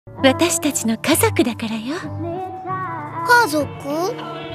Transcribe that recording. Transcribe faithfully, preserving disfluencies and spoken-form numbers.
私たちの家族だからよ。 家族？